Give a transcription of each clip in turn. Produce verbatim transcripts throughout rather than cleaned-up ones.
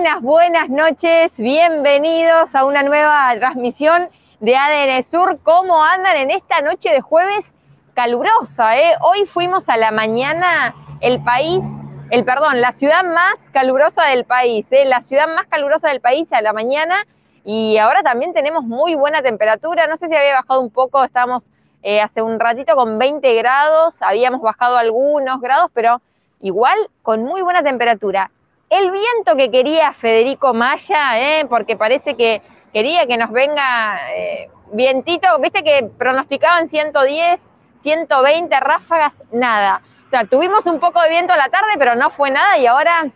Buenas, buenas noches, bienvenidos a una nueva transmisión de A D N Sur. ¿Cómo andan en esta noche de jueves calurosa? Eh? Hoy fuimos a la mañana el país, el perdón, la ciudad más calurosa del país, eh? la ciudad más calurosa del país a la mañana, y ahora también tenemos muy buena temperatura. No sé si había bajado un poco, estábamos eh, hace un ratito con veinte grados, habíamos bajado algunos grados, pero igual con muy buena temperatura. El viento que quería Federico Maya, eh, porque parece que quería que nos venga eh, vientito, viste que pronosticaban ciento diez, ciento veinte ráfagas, nada. O sea, tuvimos un poco de viento a la tarde, pero no fue nada, y ahora,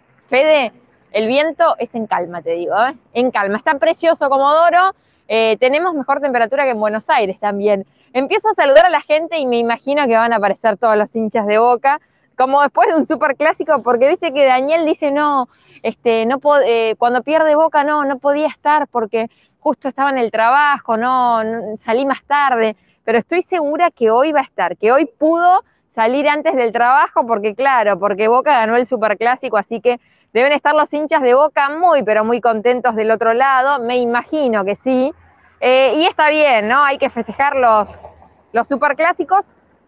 Fede, el viento es en calma, te digo, ¿eh? En calma. Está precioso Comodoro, eh, tenemos mejor temperatura que en Buenos Aires también. Empiezo a saludar a la gente y me imagino que van a aparecer todos los hinchas de Boca, como después de un superclásico, porque viste que Daniel dice, no, este, no eh, cuando pierde Boca no, no podía estar porque justo estaba en el trabajo, no, no, salí más tarde, pero estoy segura que hoy va a estar, que hoy pudo salir antes del trabajo, porque claro, porque Boca ganó el superclásico, así que deben estar los hinchas de Boca muy, pero muy contentos del otro lado, me imagino que sí, eh, y está bien, ¿no? Hay que festejar los, los superclásicos.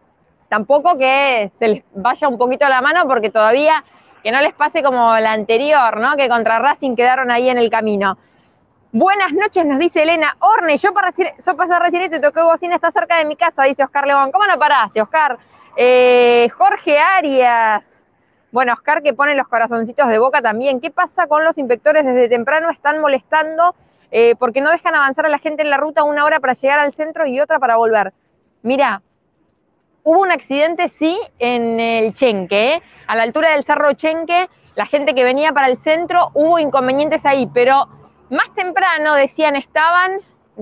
Tampoco que se les vaya un poquito la mano, porque todavía que no les pase como la anterior, ¿no? Que contra Racing quedaron ahí en el camino. Buenas noches, nos dice Elena. Orne, yo, para, yo pasé recién y te toqué bocina, está cerca de mi casa, dice Oscar León. ¿Cómo no paraste, Oscar? Eh, Jorge Arias. Bueno, Oscar que pone los corazoncitos de Boca también. ¿Qué pasa con los inspectores desde temprano? Están molestando eh, porque no dejan avanzar a la gente en la ruta, una hora para llegar al centro y otra para volver. Mira, hubo un accidente, sí, en el Chenque, ¿eh? A la altura del Cerro Chenque, la gente que venía para el centro, hubo inconvenientes ahí, pero más temprano, decían, estaban,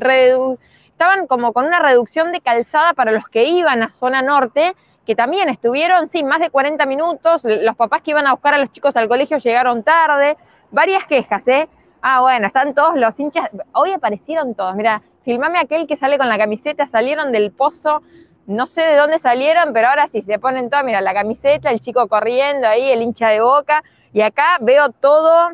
estaban como con una reducción de calzada para los que iban a zona norte, que también estuvieron, sí, más de cuarenta minutos, los papás que iban a buscar a los chicos al colegio llegaron tarde, varias quejas, ¿eh? Ah, bueno, están todos los hinchas, hoy aparecieron todos, mira, filmame aquel que sale con la camiseta, salieron del pozo. No sé de dónde salieron, pero ahora sí se ponen todas, mira, la camiseta, el chico corriendo ahí, el hincha de Boca. Y acá veo todo.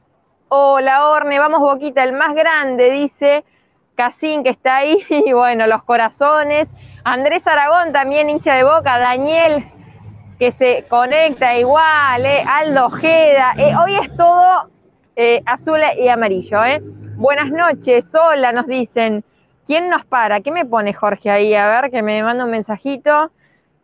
Hola, Orne, vamos Boquita, el más grande, dice Casín, que está ahí. Y bueno, los corazones. Andrés Aragón, también hincha de Boca. Daniel, que se conecta igual. Eh. Aldo Ojeda. Eh, hoy es todo eh, azul y amarillo. Eh. Buenas noches, hola, nos dicen. ¿Quién nos para? ¿Qué me pone Jorge ahí? A ver, que me manda un mensajito.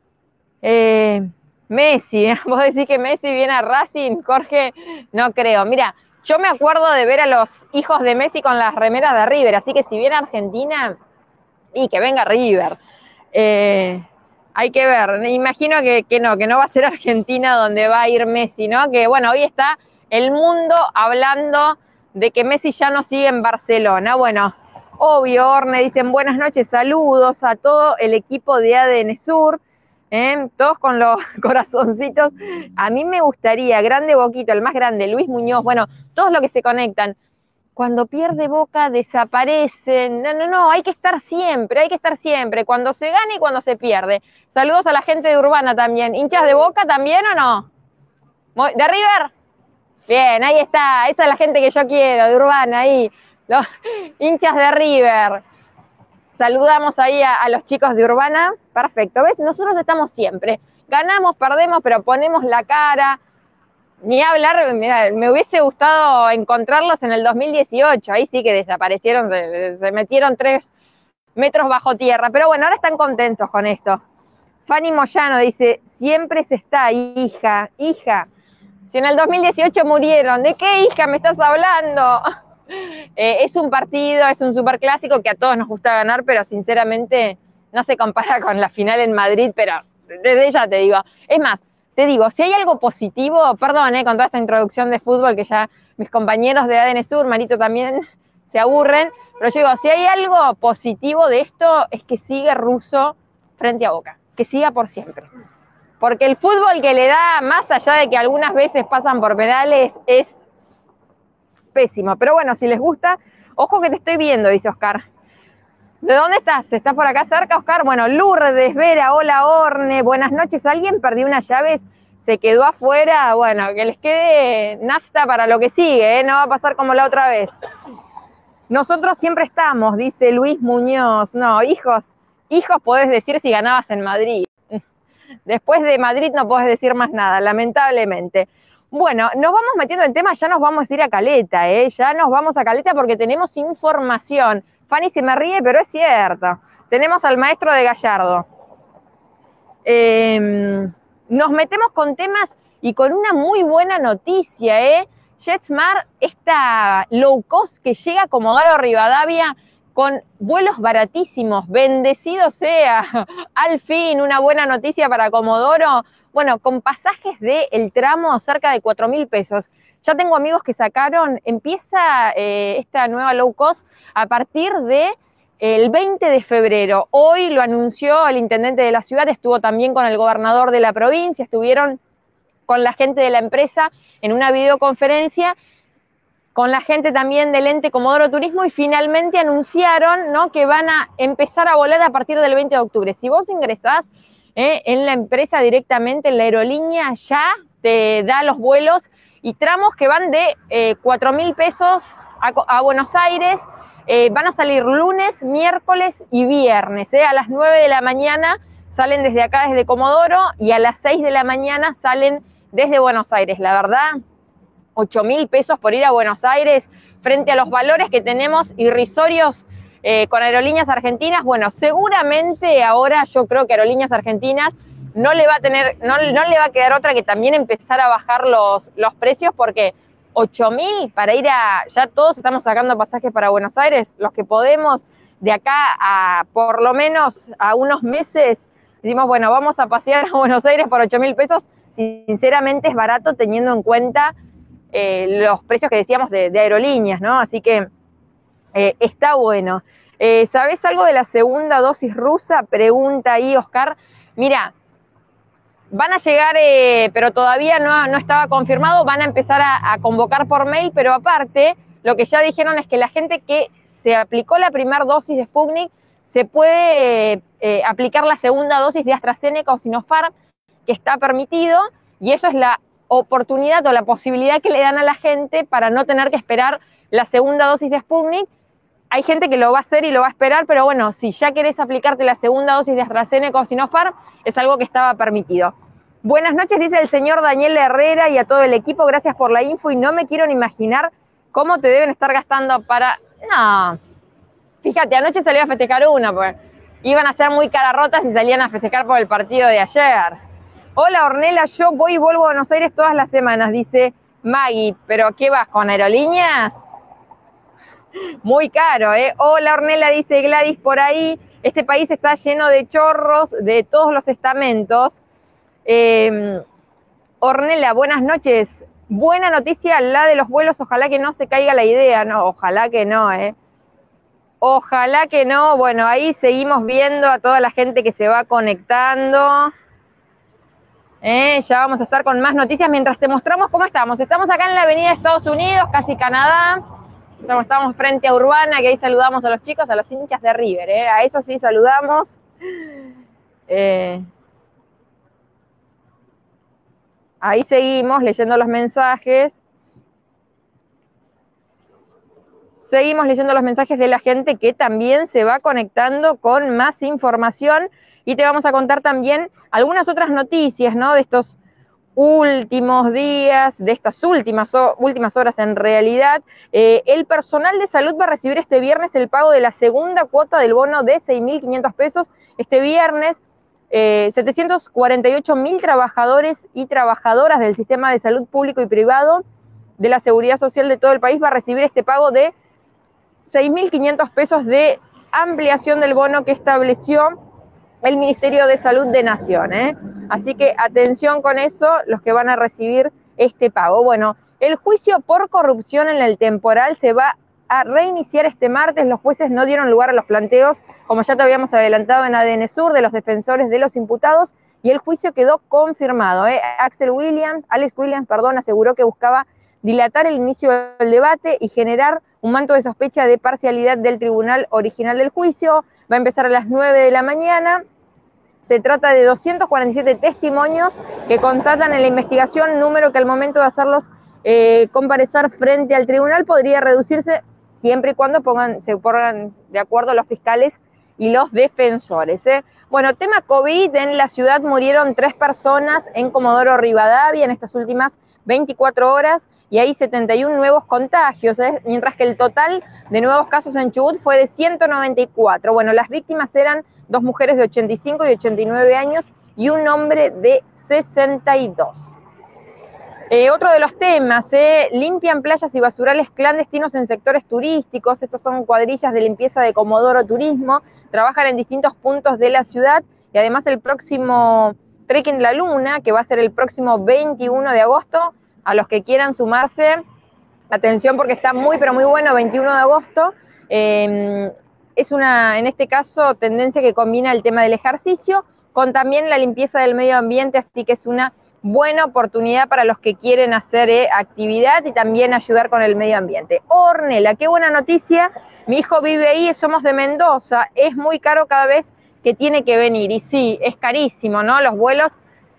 Eh, Messi, ¿vos decís que Messi viene a Racing? Jorge, no creo. Mira, yo me acuerdo de ver a los hijos de Messi con las remeras de River, así que si viene a Argentina, y que venga River. Eh, hay que ver, me imagino que, que no, que no va a ser Argentina donde va a ir Messi, ¿no? Que bueno, hoy está el mundo hablando de que Messi ya no sigue en Barcelona. Bueno, obvio, Orne, dicen buenas noches, saludos a todo el equipo de A D N Sur, ¿eh? Todos con los corazoncitos. A mí me gustaría, grande Boquito, el más grande, Luis Muñoz, bueno, todos los que se conectan. Cuando pierde Boca desaparecen. No, no, no, hay que estar siempre, hay que estar siempre, cuando se gana y cuando se pierde. Saludos a la gente de Urbana también. ¿Hinchas de Boca también o no? ¿De River? Bien, ahí está, esa es la gente que yo quiero, de Urbana, ahí. Los hinchas de River. Saludamos ahí a, a los chicos de Urbana. Perfecto, ¿ves? Nosotros estamos siempre. Ganamos, perdemos, pero ponemos la cara. Ni hablar, mira, me hubiese gustado encontrarlos en el dos mil dieciocho. Ahí sí que desaparecieron, se, se metieron tres metros bajo tierra. Pero bueno, ahora están contentos con esto. Fanny Moyano dice, siempre se está, hija, hija. Si en el dos mil dieciocho murieron, ¿de qué hija me estás hablando? Eh, es un partido, es un superclásico que a todos nos gusta ganar, pero sinceramente no se compara con la final en Madrid, pero desde ya te digo. Es más, te digo, si hay algo positivo, perdón, eh, con toda esta introducción de fútbol que ya mis compañeros de A D N Sur, Marito también, se aburren, pero yo digo, si hay algo positivo de esto es que sigue Russo frente a Boca, que siga por siempre. Porque el fútbol que le da, más allá de que algunas veces pasan por penales, es pésimo. Pero bueno, si les gusta, ojo que te estoy viendo, dice Oscar. ¿De dónde estás? ¿Estás por acá cerca, Oscar? Bueno, Lourdes, Vera, hola, Orne, buenas noches. ¿Alguien perdió unas llaves? se quedó afuera, bueno, que les quede nafta para lo que sigue, ¿eh? No va a pasar como la otra vez. Nosotros siempre estamos, dice Luis Muñoz. No, hijos, hijos podés decir si ganabas en Madrid. Después de Madrid no podés decir más nada, lamentablemente. Bueno, nos vamos metiendo en temas, ya nos vamos a ir a Caleta, ¿eh? Ya nos vamos a Caleta porque tenemos información. Fanny se me ríe, pero es cierto. Tenemos al maestro de Gallardo. Eh, nos metemos con temas y con una muy buena noticia, ¿eh? JetSmart, esta low cost que llega a Comodoro Rivadavia con vuelos baratísimos, bendecido sea, al fin una buena noticia para Comodoro, bueno, con pasajes del tramo cerca de cuatro mil pesos. Ya tengo amigos que sacaron, empieza eh, esta nueva low cost a partir de el veinte de febrero. Hoy lo anunció el intendente de la ciudad, estuvo también con el gobernador de la provincia, estuvieron con la gente de la empresa en una videoconferencia, con la gente también del ente Comodoro Turismo y finalmente anunciaron, ¿no?, que van a empezar a volar a partir del veinte de octubre. Si vos ingresás eh, en la empresa directamente, en la aerolínea, ya te da los vuelos y tramos que van de eh, cuatro mil pesos a, a Buenos Aires. Eh, van a salir lunes, miércoles y viernes. Eh, a las nueve de la mañana salen desde acá, desde Comodoro, y a las seis de la mañana salen desde Buenos Aires. La verdad, ocho mil pesos por ir a Buenos Aires frente a los valores que tenemos irrisorios eh, con Aerolíneas Argentinas. Bueno, seguramente ahora yo creo que Aerolíneas Argentinas no le va a tener, no, no le va a quedar otra que también empezar a bajar los, los precios, porque ocho mil para ir a, ya todos estamos sacando pasajes para Buenos Aires, los que podemos de acá a por lo menos a unos meses, decimos, bueno, vamos a pasear a Buenos Aires por ocho mil pesos, sinceramente es barato teniendo en cuenta Eh, los precios que decíamos de, de aerolíneas, ¿no? Así que eh, está bueno. Eh, ¿Sabés algo de la segunda dosis rusa? Pregunta ahí Oscar. Mira, van a llegar, eh, pero todavía no, no estaba confirmado, van a empezar a, a convocar por mail, pero aparte, lo que ya dijeron es que la gente que se aplicó la primera dosis de Sputnik se puede eh, eh, aplicar la segunda dosis de AstraZeneca o Sinopharm, que está permitido, y eso es la oportunidad o la posibilidad que le dan a la gente para no tener que esperar la segunda dosis de Sputnik. Hay gente que lo va a hacer y lo va a esperar, pero bueno, si ya querés aplicarte la segunda dosis de AstraZeneca o Sinopharm, es algo que estaba permitido. Buenas noches, dice el señor Daniel Herrera, y a todo el equipo, gracias por la info, y no me quiero ni imaginar cómo te deben estar gastando para... No, fíjate, anoche salí a festejar una, pues iban a ser muy cararrotas y salían a festejar por el partido de ayer. Hola Ornella, yo voy y vuelvo a Buenos Aires todas las semanas, dice Maggie. ¿Pero qué vas, con aerolíneas? Muy caro, ¿eh? Hola Ornella, dice Gladys por ahí. Este país está lleno de chorros de todos los estamentos. Eh, Ornella, buenas noches. Buena noticia la de los vuelos, ojalá que no se caiga la idea. No, ojalá que no, ¿eh? Ojalá que no. Bueno, ahí seguimos viendo a toda la gente que se va conectando. Eh, ya vamos a estar con más noticias mientras te mostramos cómo estamos. Estamos acá en la avenida de Estados Unidos, casi Canadá. Estamos, estamos frente a Urbana, que ahí saludamos a los chicos, a los hinchas de River. Eh. A eso sí saludamos. Eh, ahí seguimos leyendo los mensajes. Seguimos leyendo los mensajes de la gente que también se va conectando con más información. Y te vamos a contar también algunas otras noticias, ¿no?, de estos últimos días, de estas últimas, últimas horas en realidad. Eh, el personal de salud va a recibir este viernes el pago de la segunda cuota del bono de seis mil quinientos pesos. Este viernes, eh, setecientos cuarenta y ocho mil trabajadores y trabajadoras del sistema de salud público y privado de la seguridad social de todo el país va a recibir este pago de seis mil quinientos pesos de ampliación del bono que estableció el Ministerio de Salud de Nación, ¿eh? Así que atención con eso, los que van a recibir este pago. Bueno, el juicio por corrupción en el temporal se va a reiniciar este martes. Los jueces no dieron lugar a los planteos, como ya te habíamos adelantado en A D N Sur, de los defensores de los imputados, y el juicio quedó confirmado, ¿eh? Axel Williams, Alex Williams, perdón, aseguró que buscaba dilatar el inicio del debate y generar un manto de sospecha de parcialidad del tribunal original del juicio. Va a empezar a las nueve de la mañana, Se trata de doscientos cuarenta y siete testimonios que constatan en la investigación, número que al momento de hacerlos eh, comparecer frente al tribunal podría reducirse siempre y cuando pongan, se pongan de acuerdo los fiscales y los defensores. ¿eh? Bueno, tema COVID, en la ciudad murieron tres personas en Comodoro Rivadavia en estas últimas veinticuatro horas y hay setenta y uno nuevos contagios, ¿eh? mientras que el total de nuevos casos en Chubut fue de ciento noventa y cuatro. Bueno, las víctimas eran dos mujeres de ochenta y cinco y ochenta y nueve años y un hombre de sesenta y dos. Eh, otro de los temas, eh, limpian playas y basurales clandestinos en sectores turísticos. Estos son cuadrillas de limpieza de Comodoro Turismo, trabajan en distintos puntos de la ciudad y además el próximo Trekking La Luna, que va a ser el próximo veintiuno de agosto, a los que quieran sumarse, atención porque está muy pero muy bueno, veintiuno de agosto, eh, es una, en este caso, tendencia que combina el tema del ejercicio con también la limpieza del medio ambiente, así que es una buena oportunidad para los que quieren hacer eh, actividad y también ayudar con el medio ambiente. Ornella, qué buena noticia, mi hijo vive ahí, somos de Mendoza, es muy caro cada vez que tiene que venir, y sí, es carísimo, ¿no? Los vuelos,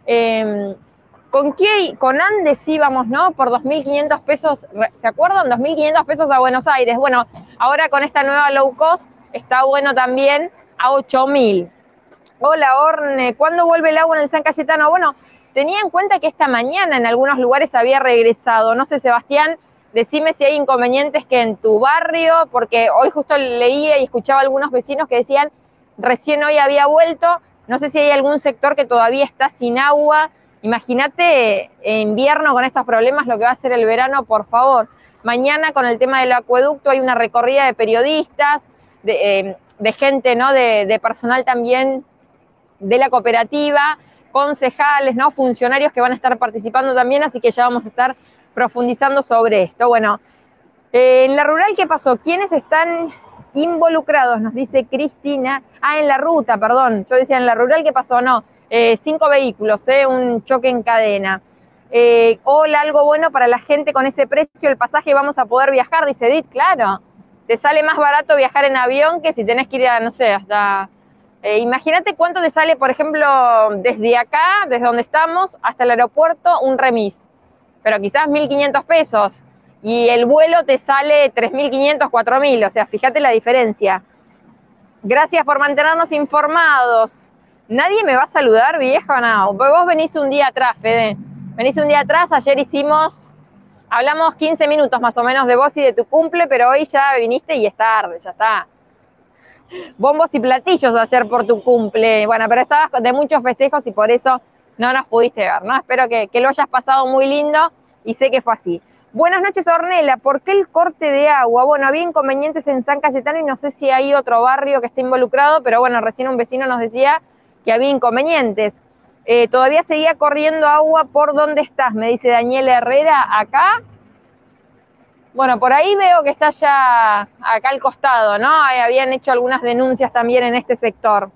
eh, ¿con qué? Con Andes íbamos, ¿no? Por dos mil quinientos pesos, ¿se acuerdan? dos mil quinientos pesos a Buenos Aires. Bueno, ahora con esta nueva low cost, está bueno también a ocho mil. Hola, Orne, ¿cuándo vuelve el agua en el San Cayetano? Bueno, tenía en cuenta que esta mañana en algunos lugares había regresado. No sé, Sebastián, decime si hay inconvenientes que en tu barrio, porque hoy justo leía y escuchaba a algunos vecinos que decían recién hoy había vuelto. No sé si hay algún sector que todavía está sin agua. Imagínate en invierno con estos problemas lo que va a ser el verano, por favor. Mañana con el tema del acueducto hay una recorrida de periodistas, de, eh, de gente, ¿no? De, de personal también de la cooperativa, concejales, ¿no? Funcionarios que van a estar participando también, así que ya vamos a estar profundizando sobre esto. Bueno, eh, en la rural, ¿qué pasó? ¿Quiénes están involucrados? Nos dice Cristina. Ah, en la ruta, perdón. Yo decía en la rural, ¿qué pasó? No, eh, cinco vehículos, ¿eh? Un choque en cadena. Eh, hola, algo bueno para la gente con ese precio, el pasaje vamos a poder viajar, dice Edith, claro. Te sale más barato viajar en avión que si tenés que ir a, no sé, hasta... Eh, imagínate cuánto te sale, por ejemplo, desde acá, desde donde estamos, hasta el aeropuerto, un remis. Pero quizás mil quinientos pesos. Y el vuelo te sale tres mil quinientos, cuatro mil. O sea, fíjate la diferencia. Gracias por mantenernos informados. ¿Nadie me va a saludar, vieja, o no? Vos venís un día atrás, Fede. Venís un día atrás, ayer hicimos... Hablamos quince minutos más o menos de vos y de tu cumple, pero hoy ya viniste y es tarde, ya está. Bombos y platillos ayer por tu cumple. Bueno, pero estabas de muchos festejos y por eso no nos pudiste ver, ¿no? Espero que, que lo hayas pasado muy lindo y sé que fue así. Buenas noches, Ornella. ¿Por qué el corte de agua? Bueno, había inconvenientes en San Cayetano y no sé si hay otro barrio que esté involucrado, pero bueno, recién un vecino nos decía que había inconvenientes. Eh, todavía seguía corriendo agua por donde estás, me dice Daniela Herrera, acá. Bueno, por ahí veo que está ya acá al costado, ¿no? Habían hecho algunas denuncias también en este sector.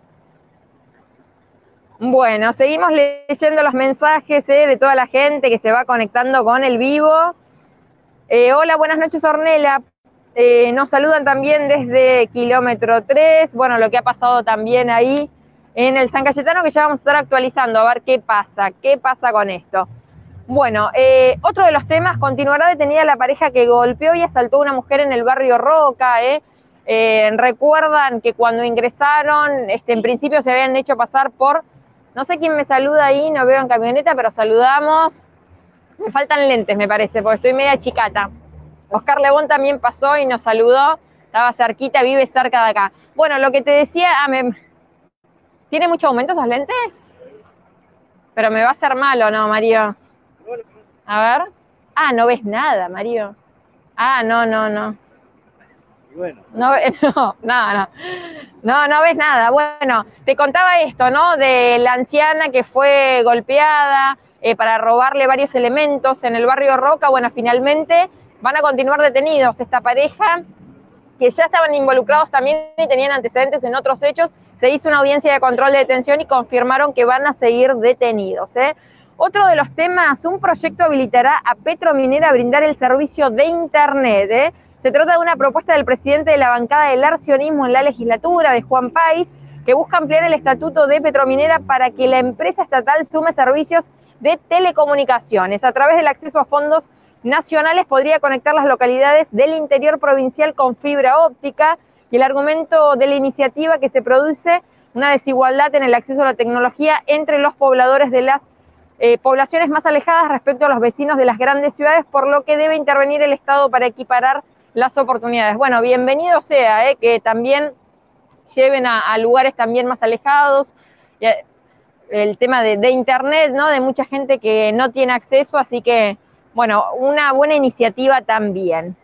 Bueno, seguimos leyendo los mensajes ¿eh? de toda la gente que se va conectando con el vivo. Eh, hola, buenas noches, Ornella. Eh, nos saludan también desde kilómetro tres. Bueno, lo que ha pasado también ahí en el San Cayetano, que ya vamos a estar actualizando, a ver qué pasa, qué pasa con esto. Bueno, eh, otro de los temas, continuará detenida la pareja que golpeó y asaltó a una mujer en el barrio Roca. ¿eh? Eh, recuerdan que cuando ingresaron, este, en principio se habían hecho pasar por, no sé quién me saluda ahí, no veo en camioneta, pero saludamos. Me faltan lentes, me parece, porque estoy media chicata. Oscar Lebón también pasó y nos saludó, estaba cerquita, vive cerca de acá. Bueno, lo que te decía, ah, me... ¿tiene mucho aumento esos lentes? Pero me va a hacer mal, ¿o no, Mario? A ver. Ah, no ves nada, Mario. Ah, no, no, no. Bueno. No, no, no, no. No, no ves nada. Bueno, te contaba esto, ¿no? De la anciana que fue golpeada eh, para robarle varios elementos en el barrio Roca. Bueno, finalmente van a continuar detenidos esta pareja que ya estaban involucrados también y tenían antecedentes en otros hechos. Se hizo una audiencia de control de detención y confirmaron que van a seguir detenidos, ¿eh? Otro de los temas, un proyecto habilitará a Petrominera a brindar el servicio de Internet. ¿eh? Se trata de una propuesta del presidente de la bancada del arcionismo en la legislatura, de Juan País, que busca ampliar el estatuto de Petrominera para que la empresa estatal sume servicios de telecomunicaciones. A través del acceso a fondos nacionales podría conectar las localidades del interior provincial con fibra óptica, y el argumento de la iniciativa que se produce una desigualdad en el acceso a la tecnología entre los pobladores de las eh, poblaciones más alejadas respecto a los vecinos de las grandes ciudades, por lo que debe intervenir el Estado para equiparar las oportunidades. Bueno, bienvenido sea, eh, que también lleven a, a lugares también más alejados, el tema de, de internet, ¿no? De mucha gente que no tiene acceso, así que, bueno, una buena iniciativa también.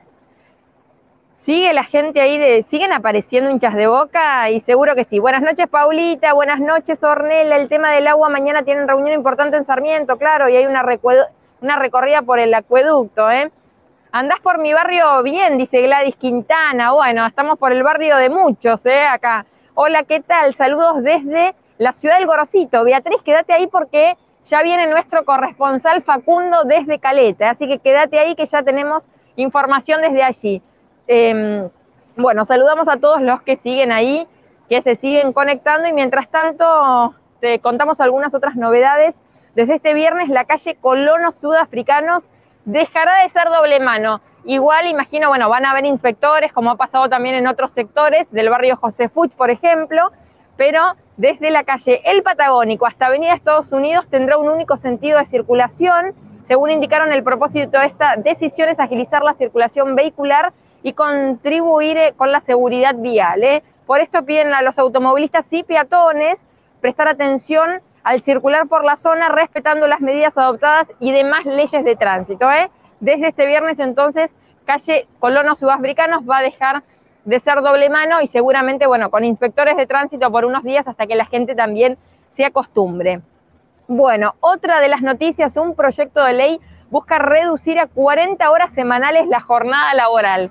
¿Sigue la gente ahí, de, siguen apareciendo hinchas de Boca? Y seguro que sí. Buenas noches, Paulita, buenas noches, Ornella. El tema del agua, mañana tienen reunión importante en Sarmiento, claro, y hay una, una recorrida por el acueducto, ¿eh? Andás por mi barrio bien, dice Gladys Quintana. Bueno, estamos por el barrio de muchos, ¿eh? Acá. Hola, ¿qué tal? Saludos desde la ciudad del Gorosito. Beatriz, quédate ahí porque ya viene nuestro corresponsal Facundo desde Caleta, así que quédate ahí que ya tenemos información desde allí. Eh, bueno, saludamos a todos los que siguen ahí, que se siguen conectando, y mientras tanto te contamos algunas otras novedades. Desde este viernes la calle Colonos Sudafricanos dejará de ser doble mano. Igual, imagino, bueno, van a haber inspectores, como ha pasado también en otros sectores del barrio José Fuch, por ejemplo, pero desde la calle El Patagónico hasta Avenida Estados Unidos tendrá un único sentido de circulación. Según indicaron, el propósito de esta decisión es agilizar la circulación vehicular y contribuir con la seguridad vial, ¿eh? Por esto piden a los automovilistas y peatones prestar atención al circular por la zona, respetando las medidas adoptadas y demás leyes de tránsito, ¿eh? Desde este viernes, entonces, calle Colonos Sudafricanos va a dejar de ser doble mano, y seguramente, bueno, con inspectores de tránsito por unos días hasta que la gente también se acostumbre. Bueno, otra de las noticias, un proyecto de ley busca reducir a cuarenta horas semanales la jornada laboral.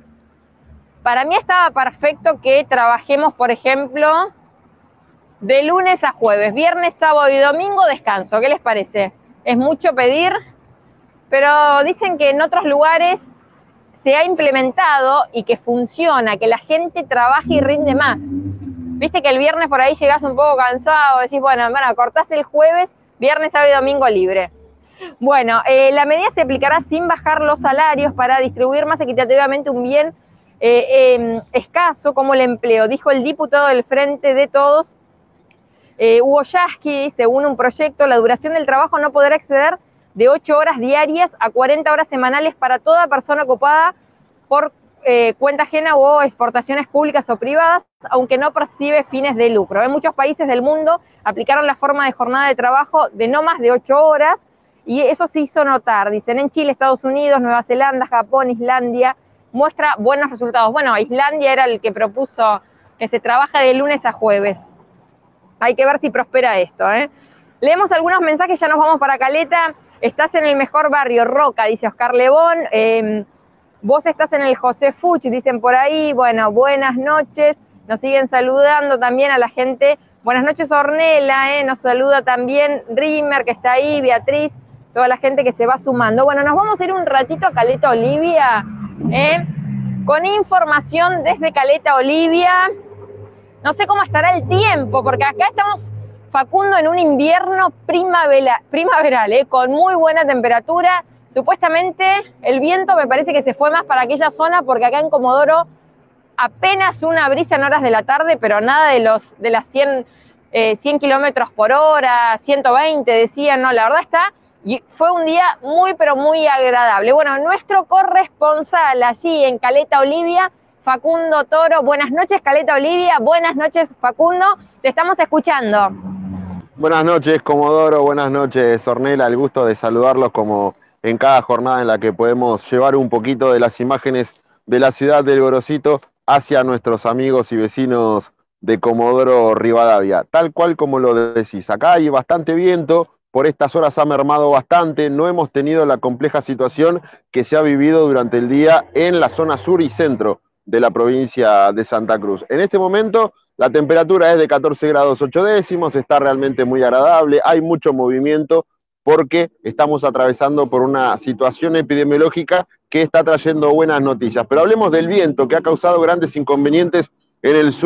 Para mí estaba perfecto que trabajemos, por ejemplo, de lunes a jueves, viernes, sábado y domingo descanso. ¿Qué les parece? Es mucho pedir, pero dicen que en otros lugares se ha implementado y que funciona, que la gente trabaje y rinde más. Viste que el viernes por ahí llegás un poco cansado, decís, bueno, bueno, cortás el jueves, viernes, sábado y domingo libre. Bueno, eh, la medida se aplicará sin bajar los salarios para distribuir más equitativamente un bien eh, eh, escaso como el empleo, dijo el diputado del Frente de Todos, eh, Hugo Yasky. Según un proyecto, la duración del trabajo no podrá exceder de ocho horas diarias a cuarenta horas semanales para toda persona ocupada por eh, cuenta ajena o exportaciones públicas o privadas, aunque no percibe fines de lucro. En muchos países del mundo aplicaron la forma de jornada de trabajo de no más de ocho horas, y eso se hizo notar. Dicen, en Chile, Estados Unidos, Nueva Zelanda, Japón, Islandia, muestra buenos resultados. Bueno, Islandia era el que propuso que se trabaja de lunes a jueves. Hay que ver si prospera esto, ¿eh? Leemos algunos mensajes, ya nos vamos para Caleta. Estás en el mejor barrio, Roca, dice Oscar Lebón. Eh, vos estás en el José Fuch, dicen por ahí. Bueno, buenas noches. Nos siguen saludando también a la gente. Buenas noches, Ornella, ¿eh? Nos saluda también Rimer, que está ahí, Beatriz, toda la gente que se va sumando. Bueno, nos vamos a ir un ratito a Caleta Olivia, ¿eh? Con información desde Caleta Olivia. No sé cómo estará el tiempo, porque acá estamos, Facundo, en un invierno primavera, primaveral, ¿eh? Con muy buena temperatura. Supuestamente el viento me parece que se fue más para aquella zona, porque acá en Comodoro apenas una brisa en horas de la tarde, pero nada de los de las cien, eh, cien kilómetros por hora, ciento veinte decían, no, la verdad está, y fue un día muy, pero muy agradable. Bueno, nuestro corresponsal allí en Caleta Olivia, Facundo Toro. Buenas noches, Caleta Olivia. Buenas noches, Facundo. Te estamos escuchando. Buenas noches, Comodoro. Buenas noches, Ornella. El gusto de saludarlos como en cada jornada en la que podemos llevar un poquito de las imágenes de la ciudad del Gorosito hacia nuestros amigos y vecinos de Comodoro Rivadavia. Tal cual como lo decís. Acá hay bastante viento. Por estas horas ha mermado bastante. No hemos tenido la compleja situación que se ha vivido durante el día en la zona sur y centro de la provincia de Santa Cruz. En este momento la temperatura es de catorce grados ocho décimos, está realmente muy agradable, hay mucho movimiento porque estamos atravesando por una situación epidemiológica que está trayendo buenas noticias. Pero hablemos del viento, que ha causado grandes inconvenientes en el sur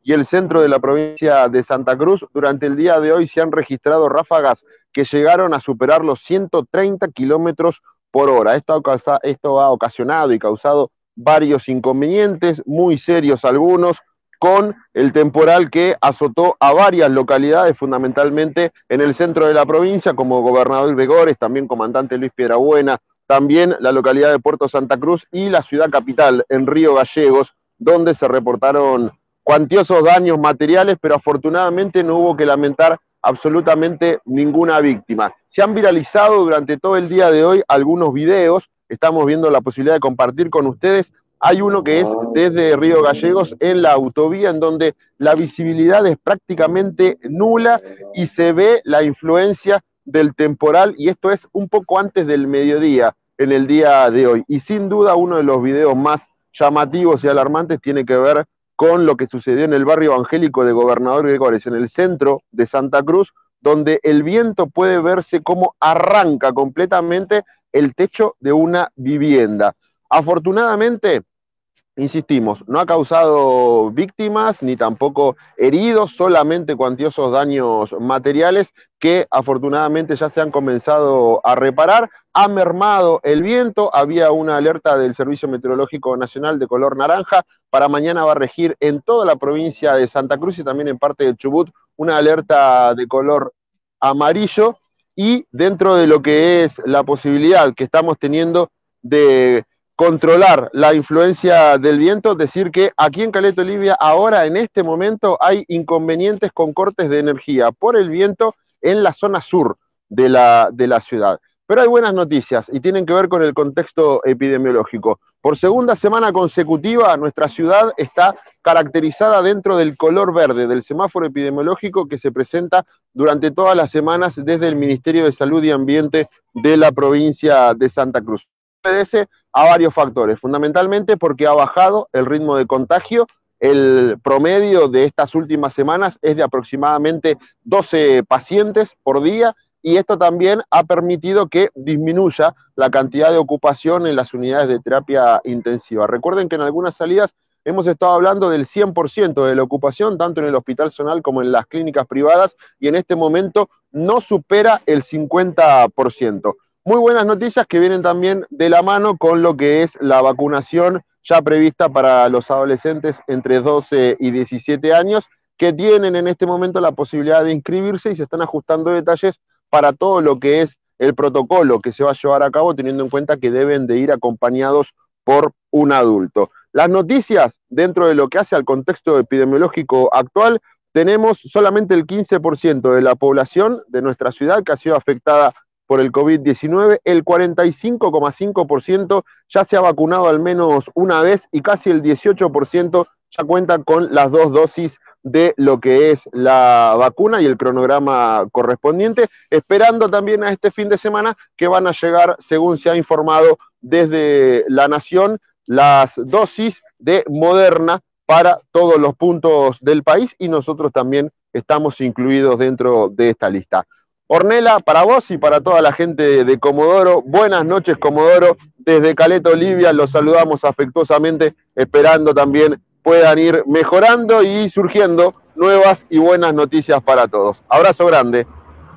y el centro de la provincia de Santa Cruz. Durante el día de hoy se han registrado ráfagas que llegaron a superar los ciento treinta kilómetros por hora. Esto ha, esto ha ocasionado y causado varios inconvenientes, muy serios algunos, con el temporal que azotó a varias localidades, fundamentalmente en el centro de la provincia, como Gobernador Gregores, también Comandante Luis Piedrabuena, también la localidad de Puerto Santa Cruz y la ciudad capital, en Río Gallegos, donde se reportaron cuantiosos daños materiales, pero afortunadamente no hubo que lamentar absolutamente ninguna víctima. Se han viralizado durante todo el día de hoy algunos videos, estamos viendo la posibilidad de compartir con ustedes. Hay uno que es desde Río Gallegos en la autovía, en donde la visibilidad es prácticamente nula y se ve la influencia del temporal, y esto es un poco antes del mediodía en el día de hoy. Y sin duda uno de los videos más llamativos y alarmantes tiene que ver con lo que sucedió en el barrio evangélico de Gobernador Gregores, en el centro de Santa Cruz, donde el viento puede verse cómo arranca completamente el techo de una vivienda. Afortunadamente, insistimos, no ha causado víctimas ni tampoco heridos, solamente cuantiosos daños materiales que afortunadamente ya se han comenzado a reparar. Ha mermado el viento, había una alerta del Servicio Meteorológico Nacional de color naranja. Para mañana va a regir en toda la provincia de Santa Cruz y también en parte de Chubut una alerta de color amarillo, y dentro de lo que es la posibilidad que estamos teniendo de controlar la influencia del viento, decir que aquí en Caleta Olivia ahora en este momento hay inconvenientes con cortes de energía por el viento en la zona sur de la, de la ciudad. Pero hay buenas noticias y tienen que ver con el contexto epidemiológico. Por segunda semana consecutiva, nuestra ciudad está caracterizada dentro del color verde del semáforo epidemiológico que se presenta durante todas las semanas desde el Ministerio de Salud y Ambiente de la provincia de Santa Cruz. Obedece a varios factores, fundamentalmente porque ha bajado el ritmo de contagio. El promedio de estas últimas semanas es de aproximadamente doce pacientes por día, y esto también ha permitido que disminuya la cantidad de ocupación en las unidades de terapia intensiva. Recuerden que en algunas salidas hemos estado hablando del cien por ciento de la ocupación, tanto en el Hospital Zonal como en las clínicas privadas, y en este momento no supera el cincuenta por ciento. Muy buenas noticias que vienen también de la mano con lo que es la vacunación ya prevista para los adolescentes entre doce y diecisiete años, que tienen en este momento la posibilidad de inscribirse, y se están ajustando detalles para todo lo que es el protocolo que se va a llevar a cabo, teniendo en cuenta que deben de ir acompañados por un adulto. Las noticias dentro de lo que hace al contexto epidemiológico actual: tenemos solamente el quince por ciento de la población de nuestra ciudad que ha sido afectada por el COVID diecinueve, el cuarenta y cinco coma cinco por ciento ya se ha vacunado al menos una vez, y casi el dieciocho por ciento ya cuenta con las dos dosis de lo que es la vacuna y el cronograma correspondiente, esperando también a este fin de semana que van a llegar, según se ha informado desde La Nación, las dosis de Moderna para todos los puntos del país, y nosotros también estamos incluidos dentro de esta lista. Ornella, para vos y para toda la gente de Comodoro, buenas noches Comodoro, desde Caleta Olivia los saludamos afectuosamente, esperando también puedan ir mejorando y surgiendo nuevas y buenas noticias para todos. Abrazo grande.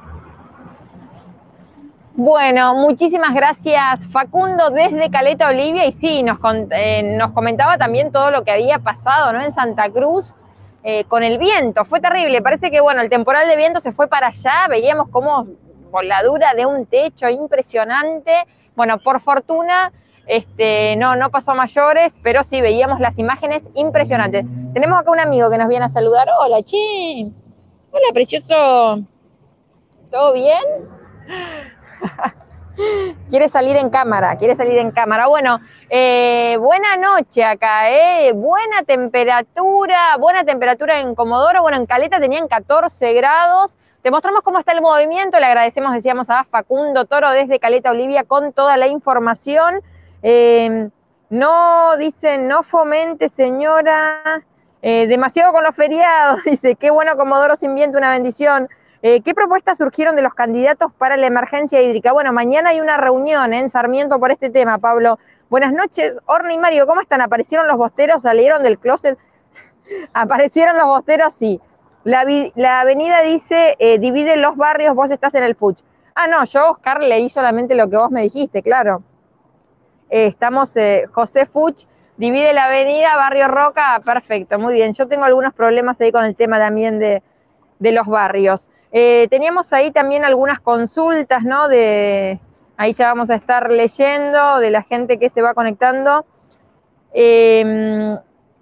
Bueno, muchísimas gracias Facundo desde Caleta Olivia, y sí, nos, eh, nos comentaba también todo lo que había pasado, ¿no?, en Santa Cruz eh, con el viento. Fue terrible, parece que bueno, el temporal de viento se fue para allá, veíamos como voladura de un techo impresionante. Bueno, por fortuna Este, no, no pasó a mayores, pero sí veíamos las imágenes impresionantes. Tenemos acá un amigo que nos viene a saludar. Hola, Chin. Hola, precioso. ¿Todo bien? Quiere salir en cámara, quiere salir en cámara. Bueno, eh, buena noche acá, ¿eh? Buena temperatura, buena temperatura en Comodoro. Bueno, en Caleta tenían catorce grados. Te mostramos cómo está el movimiento. Le agradecemos, decíamos, a Facundo Toro desde Caleta Olivia con toda la información. Eh, no, dicen, no fomente, señora, eh, demasiado con los feriados, dice, qué bueno Comodoro sin viento, una bendición. Eh, ¿Qué propuestas surgieron de los candidatos para la emergencia hídrica? Bueno, mañana hay una reunión ¿eh? en Sarmiento por este tema, Pablo. Buenas noches, Orne y Mario, ¿cómo están? ¿Aparecieron los bosteros? ¿Salieron del closet? Aparecieron los bosteros, sí. La, la avenida dice, eh, divide los barrios, vos estás en el Fuch. Ah, no, yo, Oscar, leí solamente lo que vos me dijiste, claro. Eh, estamos, eh, José Fuch, divide la avenida, Barrio Roca, perfecto, muy bien. Yo tengo algunos problemas ahí con el tema también de, de los barrios. Eh, teníamos ahí también algunas consultas, ¿no? De, ahí ya vamos a estar leyendo, de la gente que se va conectando. Eh,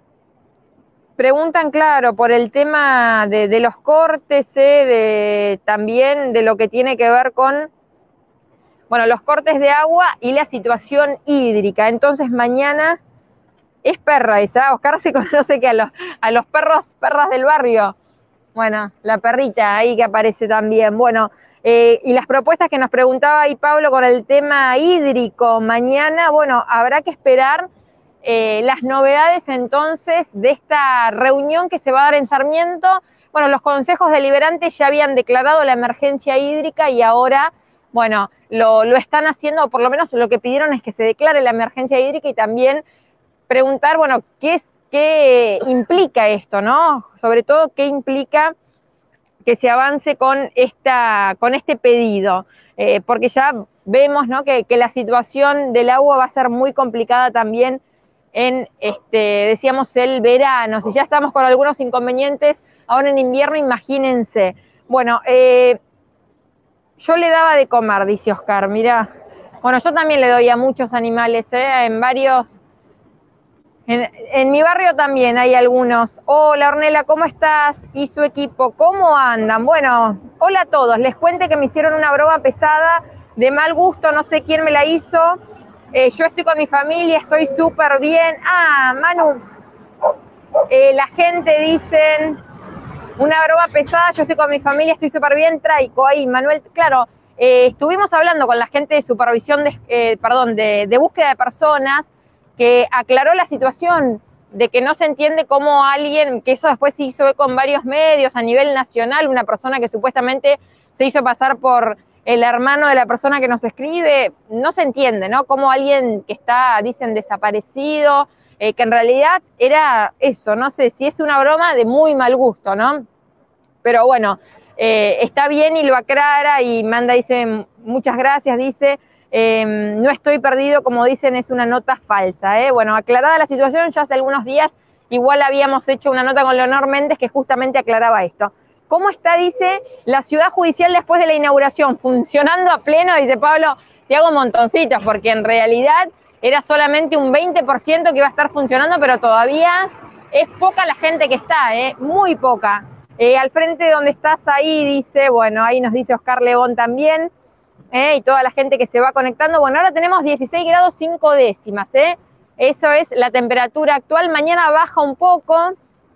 Preguntan, claro, por el tema de, de los cortes, eh, de, también de lo que tiene que ver con, bueno, los cortes de agua y la situación hídrica. Entonces mañana es perra esa, Oscar se conoce que a los, a los perros, perras del barrio. Bueno, la perrita ahí que aparece también. Bueno, eh, y las propuestas que nos preguntaba ahí Pablo con el tema hídrico mañana, bueno, habrá que esperar Eh, las novedades entonces de esta reunión que se va a dar en Sarmiento. Bueno, los consejos deliberantes ya habían declarado la emergencia hídrica y ahora, bueno, lo, lo están haciendo, o por lo menos lo que pidieron es que se declare la emergencia hídrica y también preguntar, bueno, qué, qué implica esto, ¿no? Sobre todo, qué implica que se avance con, esta, con este pedido, eh, porque ya vemos, ¿no?, que, que la situación del agua va a ser muy complicada también en, este, decíamos, el verano. Si ya estamos con algunos inconvenientes, ahora en invierno, imagínense. Bueno, eh, yo le daba de comer, dice Oscar, mirá. Bueno, yo también le doy a muchos animales, ¿eh? En varios... En, en mi barrio también hay algunos. Hola, Ornella, ¿cómo estás? Y su equipo, ¿cómo andan? Bueno, hola a todos. Les cuente que me hicieron una broma pesada, de mal gusto, no sé quién me la hizo. Eh, yo estoy con mi familia, estoy súper bien. Ah, Manu, eh, la gente dicen, una broma pesada, yo estoy con mi familia, estoy súper bien, traico ahí, Manuel, claro, eh, estuvimos hablando con la gente de supervisión, de, eh, perdón, de, de búsqueda de personas, que aclaró la situación de que no se entiende cómo alguien, que eso después se hizo con varios medios a nivel nacional, una persona que supuestamente se hizo pasar por el hermano de la persona que nos escribe, no se entiende, ¿no? Como alguien que está, dicen, desaparecido, eh, que en realidad era eso, no sé, si es una broma de muy mal gusto, ¿no? Pero bueno, eh, está bien y lo aclara y manda, dice, muchas gracias, dice, eh, no estoy perdido, como dicen, es una nota falsa, ¿eh? Bueno, aclarada la situación, ya hace algunos días igual habíamos hecho una nota con Leonor Méndez que justamente aclaraba esto. ¿Cómo está, dice, la ciudad judicial después de la inauguración? Funcionando a pleno, dice Pablo, te hago montoncitos, porque en realidad era solamente un veinte por ciento que iba a estar funcionando, pero todavía es poca la gente que está, ¿eh? Muy poca. Eh, al frente donde estás ahí, dice, bueno, ahí nos dice Oscar León también, ¿eh? Y toda la gente que se va conectando. Bueno, ahora tenemos dieciséis grados cinco décimas, ¿eh? Eso es la temperatura actual. Mañana baja un poco,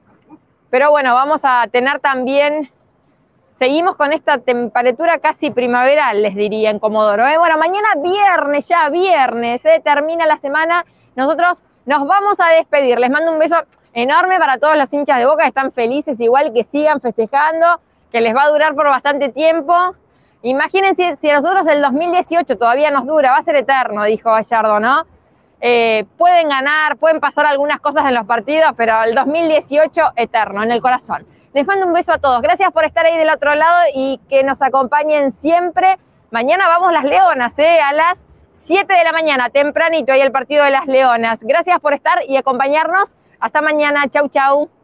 pero bueno, vamos a tener también, seguimos con esta temperatura casi primaveral, les diría en Comodoro, ¿eh? Bueno, mañana viernes, ya viernes, ¿eh? Termina la semana, nosotros nos vamos a despedir. Les mando un beso enorme para todos los hinchas de Boca que están felices, igual que sigan festejando, que les va a durar por bastante tiempo. Imagínense si a nosotros el dos mil dieciocho todavía nos dura, va a ser eterno, dijo Gallardo, ¿no? Eh, pueden ganar, pueden pasar algunas cosas en los partidos, pero el dos mil dieciocho eterno, en el corazón. Les mando un beso a todos. Gracias por estar ahí del otro lado y que nos acompañen siempre. Mañana vamos las Leonas, ¿eh? A las siete de la mañana, tempranito, ahí el partido de las Leonas. Gracias por estar y acompañarnos. Hasta mañana. Chau, chau.